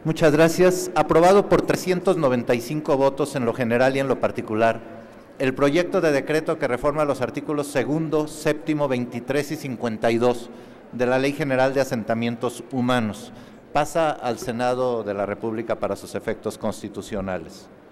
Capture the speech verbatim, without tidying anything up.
Muchas gracias. Aprobado por trescientos noventa y cinco votos en lo general y en lo particular, el proyecto de decreto que reforma los artículos segundo, séptimo, veintitrés y cincuenta y dos de la Ley General de Asentamientos Humanos pasa al Senado de la República para sus efectos constitucionales.